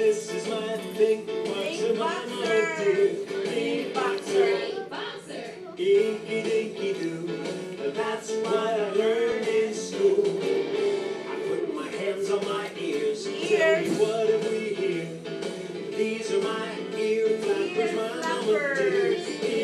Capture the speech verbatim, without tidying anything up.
This is my thing. Boxer, my melody. Big boxer. Inky dinky doo. That's what I learned in school. I put my hands on my ears. Tell me what have we here? These are my ear flappers, my melody.